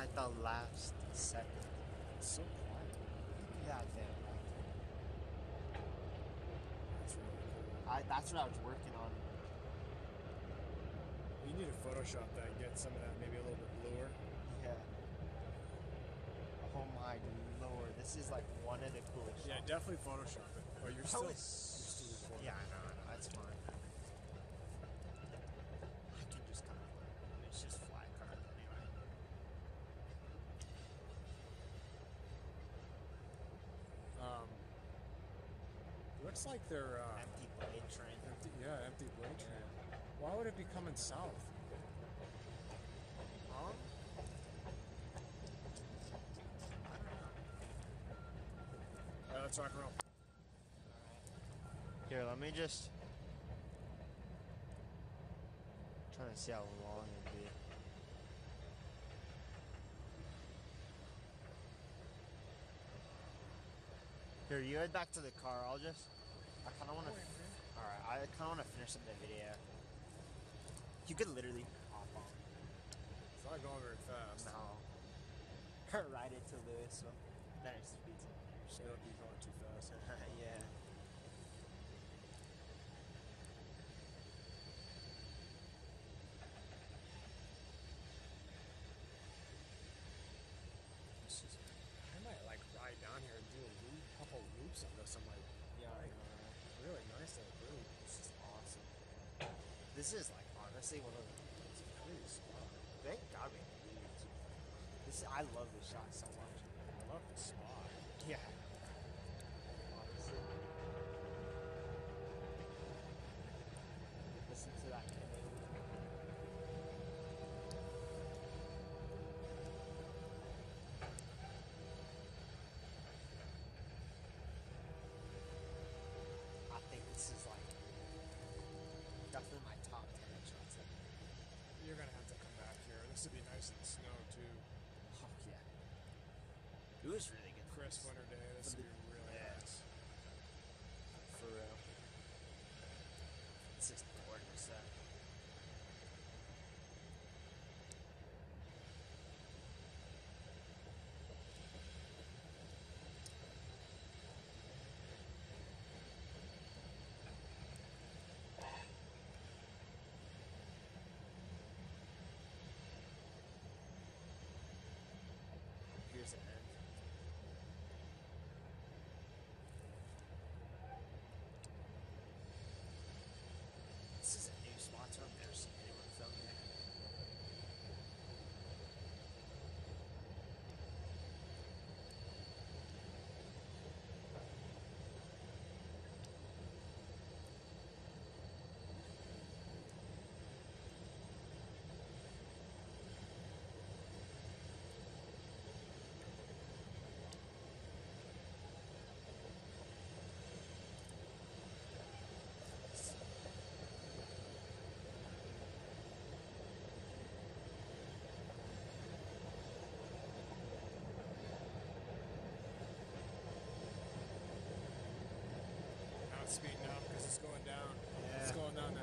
at the last second. It's so quiet. Yeah, damn. That's really cool. That's what I was working on. You need to Photoshop that and get some of that maybe a little bit bluer. Yeah. Oh my lord, this is like one of the coolest. Yeah, songs. definitely Photoshop it. Oh, you're still recording. Yeah, I know, that's fine. I can just kind of. It's just flat card anyway. Looks like they're Empty blade train. empty blade train. Why would it be coming south? Huh? All right, let's rock and roll. Here, let me just. Trying to see how long it'd be. Here, you head back to the car. I kind of want to. Alright, I kind of want to finish up the video. You could literally hop on. It's not going very fast. No. Ride it to Louisville. Then it speeds up there. So it'll be going too fast. Yeah. I might like ride down here and do a couple loops on this. I'm like, Yeah, I like, know. really nice little loop. This is awesome. This is like honestly one of the. It's a pretty spot. Thank God we moved. I love this shot so much. I love the spot. Yeah. Honestly. Listen to that canoe. I think this is like definitely my top 10 shots ever. You're gonna have to come back here. This would be nice in the snow too. Oh yeah. It was really good. Crisp winter day. This would be really Yeah. nice. For real. It's just gorgeous. Here's an end. This is a new spot, so I've never seen anyone film here. Now it's speeding up because it's going down. Yeah. It's going down